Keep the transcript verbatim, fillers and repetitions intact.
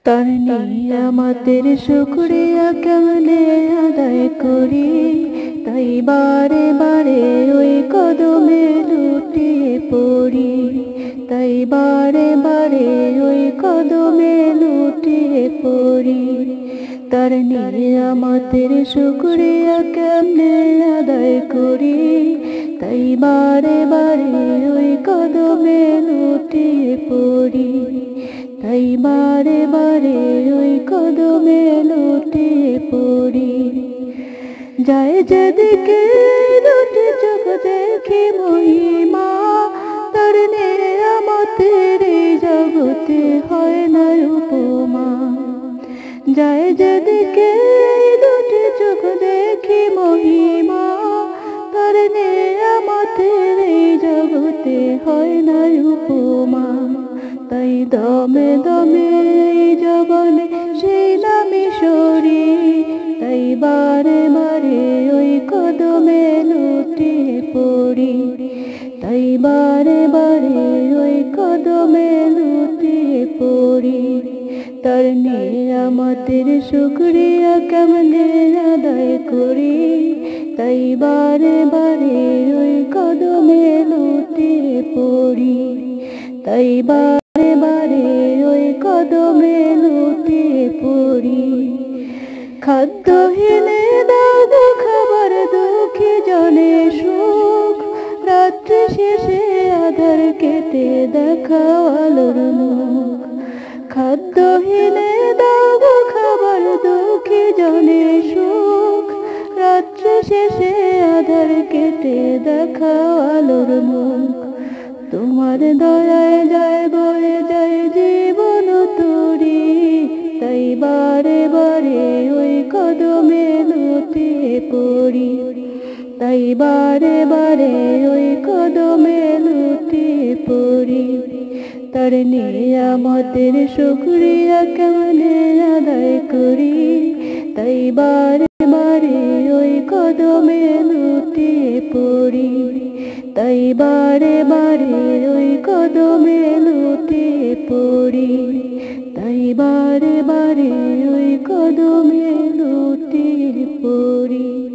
তার নিয়ামতের শুকরিয়া কেমনে আদায় করি, তাই বারে বারে ওই কদমে লুটিয়ে পড়ি, তাই বারে বারে ওই কদমে লুটিয়ে পড়ি। তার নিয়ামতের শুকরিয়া কেমনে আদায় করি, তাই বারে বারে ওই কদমে লুটিয়ে পড়ি, তাই বারে বারে ওই কদমে লুটিয়ে পড়ি। যায় যেদিকে দুটি চোখ দেখি মহিমা, তার নিয়ামতের এই জগতে হয় না উপমা। যায় যেদিকে দুটি চোখ দেখি মহিমা, তার নিয়ামতের এই জগতে হয় না উপমা। তাই দমে দমে এই জগনে সেই নামে সরি, তাই বারে বারে ওই কদমে লুটিয়ে পড়ি, তাই বারে বারে ওই কদমে লুটিয়ে পড়ি। তার নিয়ামতের শুকরিয়া কেমনে আদায় করি, তাই বারে বারে ওই কদমে লুটিয়ে পড়ি, তাই বারে বারে ওই কদমে লুটিয়ে পড়ি। খাদ্যহীনে দাও খাবার দুঃখী জনে সুখ, রাত্রি শেষে আধার কেটে দেখাও আলোর মুখ। খাদ্যহীনে দাও খাবার দুঃখী জনে সুখ, রাত্রি শেষে আধার কেটে দেখাও আলোর মুখ। তোমার দয়ায় যায় বয়ে যায় জীবন তরি, তাই বারে বারে ওই কদমে লুটিয়ে পড়ি, তাই বারে বারে ওই কদমে লুটিয়ে পড়ি। তার নিয়ামতের শুকরিয়া কেমনে আদায় করি, তাই বারে বারে ওই কদমে লুটিয়ে পড়ি, তাই বারে বারে ওই কদমে লুটিয়ে পড়ি, তাই বারে বারে ওই কদমে লুটিয়ে পড়ি।